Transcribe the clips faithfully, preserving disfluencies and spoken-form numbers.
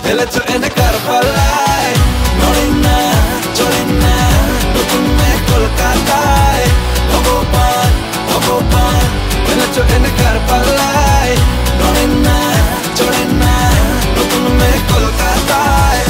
এলেছো এনে কারবালায় নড়ে না চড়ে না নতুন মেয়ে কলকাতায় ভগবান ভগবান এলেছো এনে কারবালায় নড়ে না চড়ে না নতুন মেয়ে কলকাতায়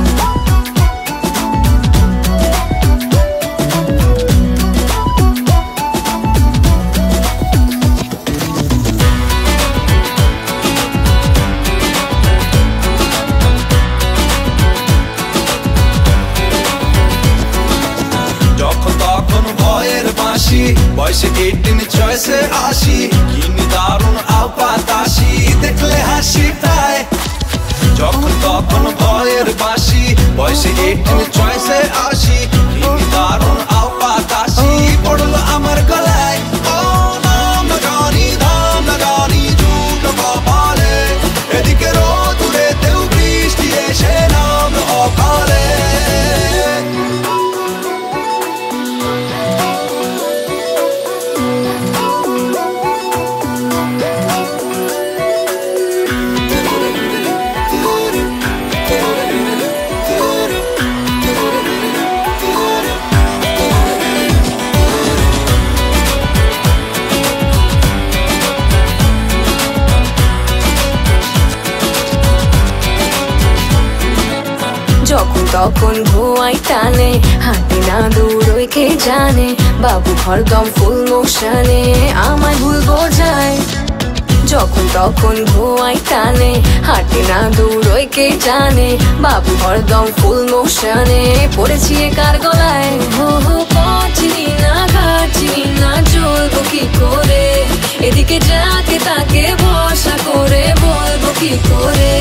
বয়সে এইটিন চয়েসে আসি কিনি দারুণ আপাতাসি দেখলে হাসি পায় যখন তখন ভয়ের বাসি বয়সে এইটিন চয়েসে আসি কিনি দারুণ আপাতাসি পড়লো আমার গলায় ও নাম না জানি ধাম না জানি ঝুট কপালে এদিকে রোদ উড়েতেও বৃষ্টি এসে নাম অকালে যখন তখন ধোঁয়াই টানে হাঁটি না দূরই কে জানে বাবু হরদম ফুল মোশনে আমায় ভুল বোঝায় যখন তখন ধোঁয়াই টানে হাঁটি না দূরই কে জানে বাবু হরদম ফুল মোশনে পড়েছি কার গলায় হো হো পচিনি না ঘাটচিনি না চলবো কি করে এদিকে যাকে তাকে ভরসা করে বলবো কি করে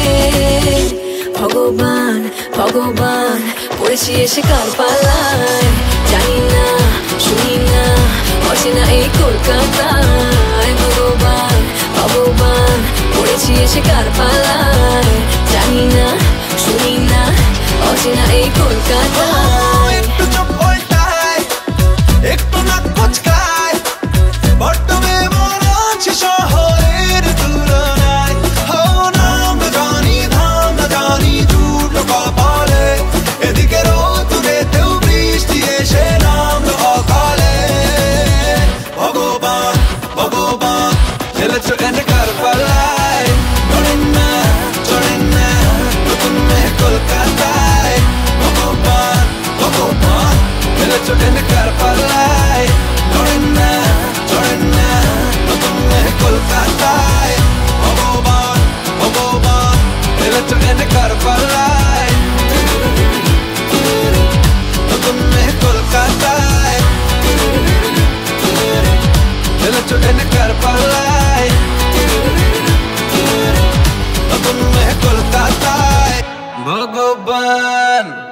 ভগবান ভগবান পড়েছি এসে কার পালায় জানি না শুনি না অচেনা এই কলকাতায় ভগবান ভগবান পড়েছি এসে কার পালায় জানি না শুনি না অচেনা এই কলকাতায় একটু চোখ ওইটায় একটু নাক কুচকায় বড্ড বেমন আছি শহরের তুলনায় হো নাম না জানি ধাম না জানি ঝুট কপালে এদিকে রোদ উড়েতেও বৃষ্টি এসে নাম অকালে ভগবান ভগবান এলেছো এনে কারবালায় নড়ে না চড়ে না নতুন মেয়ে কলকাতায় ভগবান ভগবান এলেছো এনে কারবালায় নড়ে না চড়ে না নতুন মেয়ে কলকাতায় ভগবান ভগবান এলেছো এনে কারবালায় নতুন মেয়ে কলকাতায় এলেছো এনে কারবালায় নতুন মেয়ে কলকাতায় ভগবান।